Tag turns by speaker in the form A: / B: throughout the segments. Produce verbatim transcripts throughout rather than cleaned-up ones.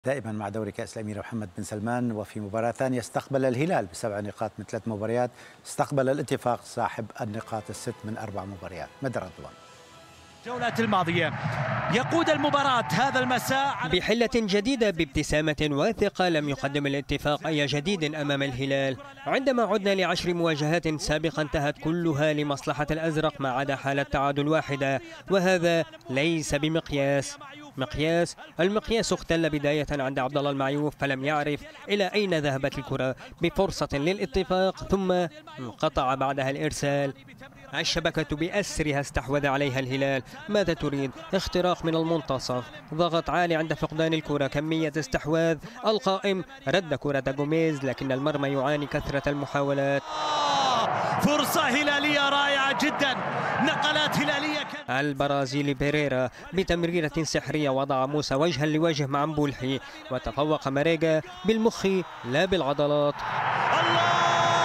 A: دائما مع دوري كأس الأمير محمد بن سلمان، وفي مباراة ثانية استقبل الهلال بسبع نقاط من ثلاث مباريات، استقبل الاتفاق صاحب النقاط الست من أربع مباريات. مدى رضوان.
B: الجولة الماضية يقود المباراة هذا المساء
C: بحلة جديدة بابتسامة واثقة. لم يقدم الاتفاق أي جديد أمام الهلال عندما عدنا لعشر مواجهات سابقة انتهت كلها لمصلحة الأزرق ما عدا حالة تعادل واحدة، وهذا ليس بمقياس. مقياس المقياس اختل بداية عند عبد الله المعيوف، فلم يعرف إلى أين ذهبت الكرة بفرصة للاتفاق ثم انقطع بعدها الإرسال. الشبكة بأسرها استحوذ عليها الهلال. ماذا تريد؟ اختراق من المنتصف، ضغط عالي عند فقدان الكرة، كمية استحواذ. القائم رد كرة جوميز لكن المرمى يعاني كثرة المحاولات.
B: فرصة هلالية رائعة جدا، نقلات هلالية.
C: البرازيلي بيريرا بتمريرة سحرية وضع موسى وجها لوجه مع مبولحي، وتفوق ماريجا بالمخ لا بالعضلات. الله!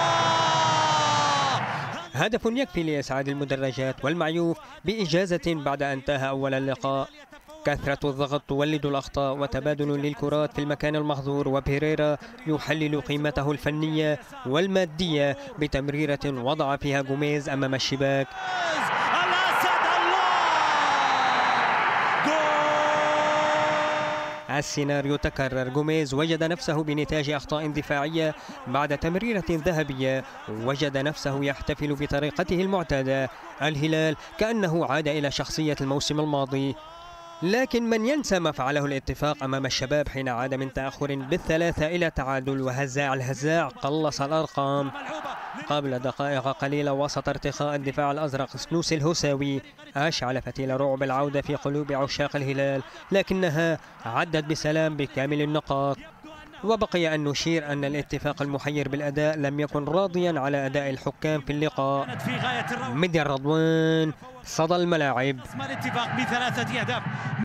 C: هدف يكفي لإسعاد المدرجات، والمعيوف بإجازة بعد أن انتهى أول اللقاء. كثرة الضغط تولد الأخطاء وتبادل للكرات في المكان المحظور، وبيريرا يحلل قيمته الفنية والمادية بتمريرة وضع فيها جوميز أمام الشباك. السيناريو تكرر. جوميز وجد نفسه بنتاج أخطاء دفاعية بعد تمريرة ذهبية، وجد نفسه يحتفل بطريقته المعتادة. الهلال كأنه عاد إلى شخصية الموسم الماضي، لكن من ينسى ما فعله الاتفاق أمام الشباب حين عاد من تأخر بالثلاثة إلى تعادل، وهزاع الهزاع قلص الأرقام. قبل دقائق قليلة وسط ارتخاء الدفاع الأزرق سنوسي الهوساوي أشعل فتيل رعب العودة في قلوب عشاق الهلال، لكنها عدت بسلام بكامل النقاط. وبقي أن نشير أن الاتفاق المحير بالأداء لم يكن راضيا على أداء الحكام في اللقاء. مدى رضوان، صدى الملاعب.
B: الاتفاق بثلاثة أهداف.